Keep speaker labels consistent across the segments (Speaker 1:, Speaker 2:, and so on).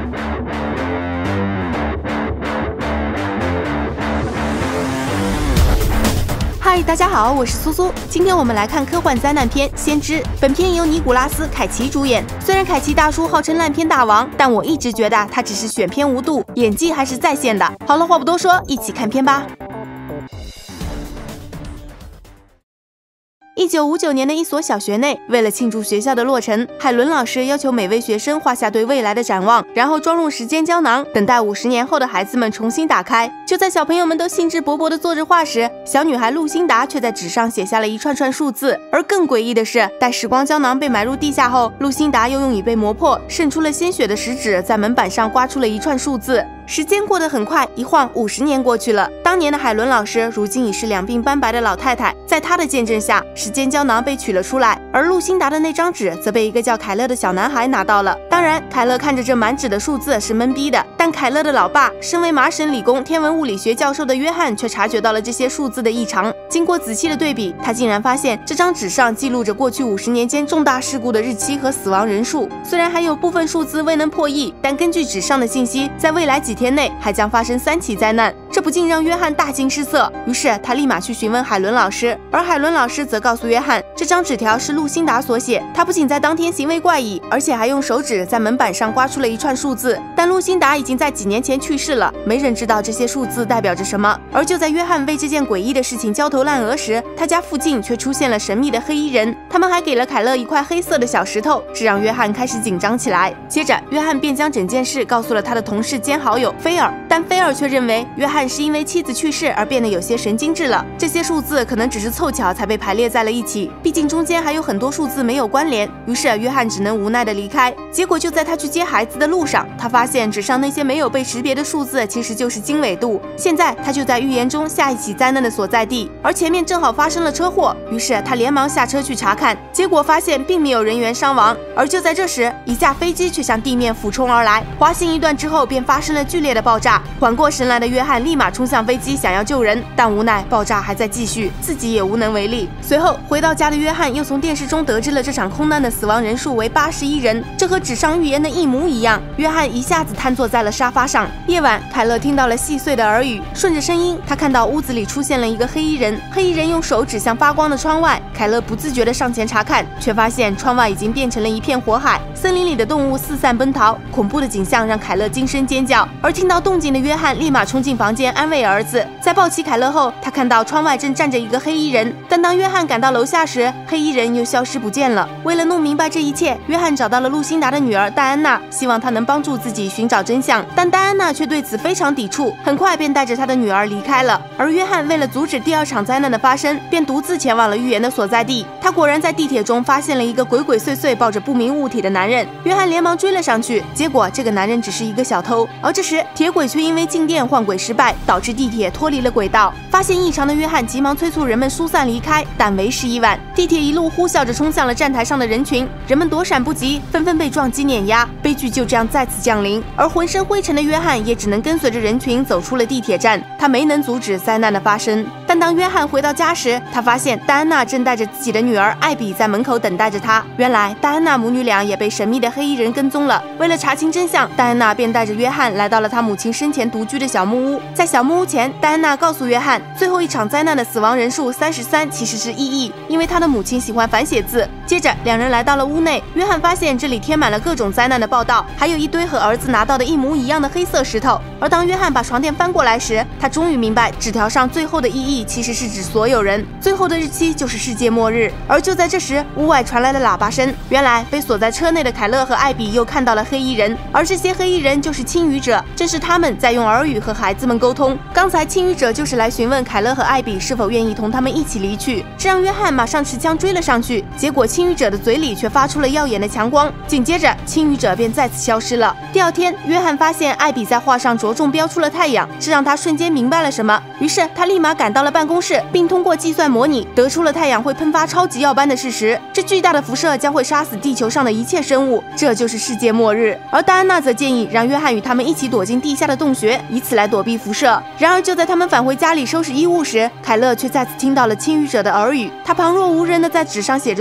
Speaker 1: 嗨，大家好，我是苏苏。今天我们来看科幻灾难片《先知》。本片由尼古拉斯·凯奇主演。虽然凯奇大叔号称烂片大王，但我一直觉得他只是选片无度，演技还是在线的。好了，话不多说，一起看片吧。1959年的一所小学内，为了庆祝学校的落成，海伦老师要求每位学生画下对未来的展望，然后装入时间胶囊，等待50年后的孩子们重新打开。就在小朋友们都兴致勃勃地做着画时，小女孩露辛达却在纸上写下了一串串数字。而更诡异的是，待时光胶囊被埋入地下后，露辛达又用已被磨破、渗出了鲜血的食指在门板上刮出了一串数字。时间过得很快，一晃50年过去了。当年的海伦老师如今已是两鬓斑白的老太太，在她的见证下，时间胶囊被取了出来，而露辛达的那张纸则被一个叫凯勒的小男孩拿到了。当然，凯勒看着这满纸的数字是懵逼的，但凯勒的老爸，身为麻省理工天文物理学教授的约翰却察觉到了这些数字的异常。经过仔细的对比，他竟然发现这张纸上记录着过去50年间重大事故的日期和死亡人数。虽然还有部分数字未能破译，但根据纸上的信息，在未来几天内还将发生3起灾难，这不禁让约翰大惊失色。于是他立马去询问海伦老师，而海伦老师则告诉约翰，这张纸条是露辛达所写。他不仅在当天行为怪异，而且还用手指在门板上刮出了一串数字。但露辛达已经在几年前去世了，没人知道这些数字代表着什么。而就在约翰为这件诡异的事情焦头烂额时，他家附近却出现了神秘的黑衣人，他们还给了凯勒一块黑色的小石头，这让约翰开始紧张起来。接着，约翰便将整件事告诉了他的同事兼好友菲尔，但菲尔却认为约翰是因为妻子去世而变得有些神经质了，这些数字可能只是凑巧才被排列在了一起，毕竟中间还有很多数字没有关联。于是约翰只能无奈地离开。结果就在他去接孩子的路上，他发现纸上那些没有被识别的数字其实就是经纬度。现在他就在预言中下一起灾难的所在地，而前面正好发生了车祸，于是他连忙下车去查看，结果发现并没有人员伤亡。而就在这时，一架飞机却向地面俯冲而来，滑行一段之后便发生了剧烈的爆炸。缓过神来的约翰立马冲向飞机想要救人，但无奈爆炸还在继续，自己也无能为力。随后回到家的约翰又从电视中得知了这场空难的死亡人数为81人，这和纸上预言的一模一样。约翰一下子瘫坐在了沙发上。夜晚，凯勒听到了细碎的耳语，顺着声音，他看到屋子里出现了一个黑衣人，黑衣人用手指向发光的窗外。凯勒不自觉地上前查看，却发现窗外已经变成了一片火海，森林里的动物四散奔逃，恐怖的景象让凯勒惊声尖叫。而听到动静的约翰立马冲进房间安慰儿子。在抱起凯勒后，他看到窗外正站着一个黑衣人，但当约翰赶到楼下时，黑衣人又消失不见了。为了弄明白这一切，约翰找到了露辛达的女儿戴安娜，希望她能帮助自己寻找真相，但戴安娜却对此非常抵触，很快便带着她的女儿离开了。而约翰为了阻止第2场灾难的发生，便独自前往了预言的所在地。他果然在地铁中发现了一个鬼鬼祟祟抱着不明物体的男人，约翰连忙追了上去，结果这个男人只是一个小偷。而这时铁轨却因为静电换轨失败，导致地铁脱离了轨道。发现异常的约翰急忙催促人们疏散离开，但为时已晚，地铁一路呼啸着冲向了站台上的人群，人们躲闪不及，纷纷被撞击碾压，悲剧就这样再次降临。而浑身灰尘的约翰也只能跟随着人群走出了地铁站，他没能阻止灾难的发生。但当约翰回到家时，他发现戴安娜正带着自己的女儿艾比在门口等待着他。原来戴安娜母女俩也被神秘的黑衣人跟踪了。为了查清真相，戴安娜便带着约翰来到了他母亲生前独居的小木屋。在小木屋前，戴安娜告诉约翰，最后一场灾难的死亡人数33其实是意义，因为他的母亲喜欢反写字。接着两人来到了屋内，约翰发现这里贴满了各种灾难的报道，还有一堆和儿子拿到的一模一样的黑色石头。而当约翰把床垫翻过来时，他终于明白纸条上最后的意义其实是指所有人，最后的日期就是世界末日。而就在这时，屋外传来了喇叭声，原来被锁在车内的凯勒和艾比又看到了黑衣人，而这些黑衣人就是轻语者，正是他们在用耳语和孩子们沟通。刚才轻语者就是来询问凯勒和艾比是否愿意同他们一起离去，这让约翰马上持枪追了上去，结果轻语者的嘴里却发出了耀眼的强光，紧接着轻语者便再次消失了。第二天，约翰发现艾比在画上着重标出了太阳，这让他瞬间明白了什么，于是他立马赶到了办公室，并通过计算模拟得出了太阳会喷发超级耀斑的事实，这巨大的辐射将会杀死地球上的一切生物，这就是世界末日。而戴安娜则建议让约翰与他们一起躲进地下的洞穴，以此来躲避辐射。然而就在他们返回家里收拾衣物时，凯勒却再次听到了轻语者的耳语，他旁若无人地在纸上写着数字，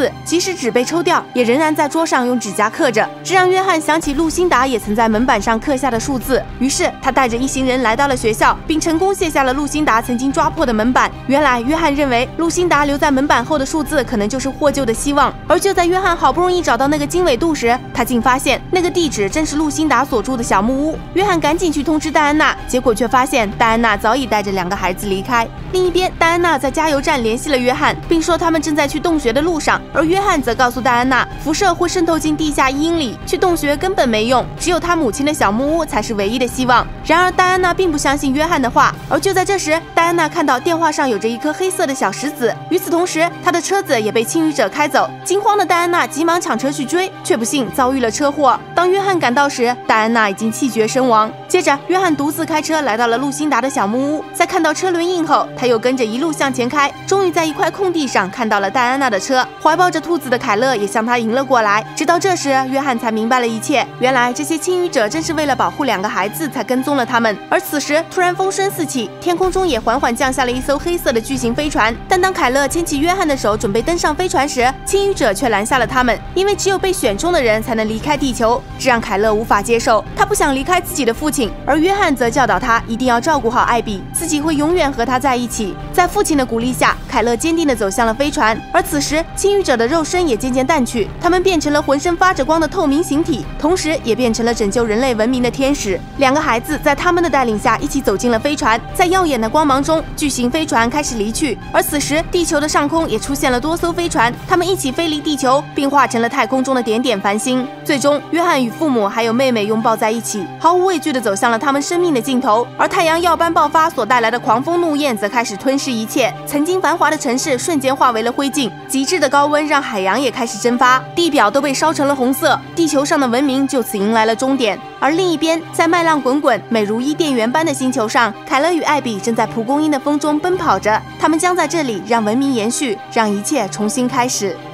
Speaker 1: 字，即使纸被抽掉，也仍然在桌上用指甲刻着，这让约翰想起路辛达也曾在门板上刻下的数字。于是他带着一行人来到了学校，并成功卸下了路辛达曾经抓破的门板。原来约翰认为路辛达留在门板后的数字可能就是获救的希望，而就在约翰好不容易找到那个经纬度时，他竟发现那个地址正是路辛达所住的小木屋。约翰赶紧去通知戴安娜，结果却发现戴安娜早已带着2个孩子离开。另一边，戴安娜在加油站联系了约翰，并说他们正在去洞穴的路上，而约翰则告诉戴安娜，辐射会渗透进地下1英里，去洞穴根本没用，只有他母亲的小木屋才是唯一的希望。然而戴安娜并不相信约翰的话，而就在这时，戴安娜看到电话上有着一颗黑色的小石子，与此同时，她的车子也被侵入者开走。惊慌的戴安娜急忙抢车去追，却不幸遭遇了车祸。当约翰赶到时，戴安娜已经气绝身亡。接着，约翰独自开车来到了路辛达的小木屋，在看到车轮印后，他又跟着一路向前开，终于在一块空地上看到了戴安娜的车。怀抱着兔子的凯勒也向他迎了过来。直到这时，约翰才明白了一切，原来这些侵入者正是为了保护2个孩子才跟踪了他们。而此时，突然风声四起，天空中也缓缓降下了一艘黑色的巨型飞船。但当凯勒牵起约翰的手准备登上飞船时，侵入者却拦下了他们，因为只有被选中的人才能离开地球，这让凯勒无法接受。他不想离开自己的父亲，而约翰则教导他一定要照顾好艾比，自己会永远和他在一起。在父亲的鼓励下，凯勒坚定地走向了飞船。而此时，侵入者的肉身也渐渐淡去，他们变成了浑身发着光的透明形体，同时也变成了拯救人类文明的天使。2个孩子在他们的带领下一起走进了飞船，在耀眼的光芒中，巨型飞船开始离去。而此时，地球的上空也出现了多艘飞船，他们一起飞离地球，并化成了太空中的点点繁星。最终，约翰与父母还有妹妹拥抱在一起，毫无畏惧地走向了他们生命的尽头。而太阳耀斑爆发所带来的狂风怒焰则开始吞噬一切，曾经繁华的城市瞬间化为了灰烬，极致的高温让海洋也开始蒸发，地表都被烧成了红色，地球上的文明就此迎来了终点。而另一边，在麦浪滚滚、美如伊甸园般的星球上，凯勒与艾比正在蒲公英的风中奔跑着，他们将在这里让文明延续，让一切重新开始。